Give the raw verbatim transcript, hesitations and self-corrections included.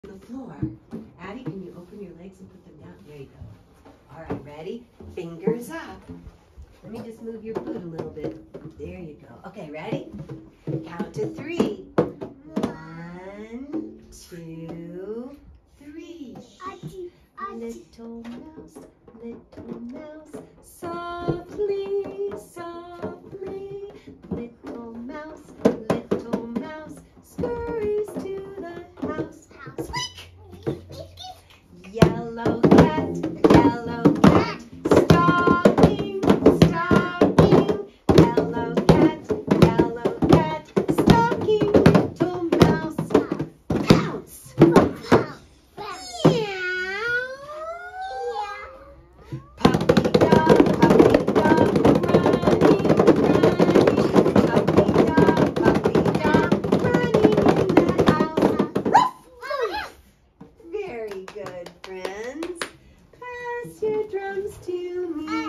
the floor. Addie, can you open your legs and put them down? There you go. All right, ready? Fingers up. Let me just move your boot a little bit. There you go. Okay, ready? Count to three. One, two, three. Little mouse, little mouse, softly, softly. Little mouse, little mouse, scurries to the house. Squeak! Yellow cat, yellow cat, stalking, stalking. Yellow cat, yellow cat, stalking little mouse. Pounce! Puppy dog, puppy dog, running, running. Puppy dog, puppy dog, running in the house. Woof! Very good, friends. Pass your drums to me.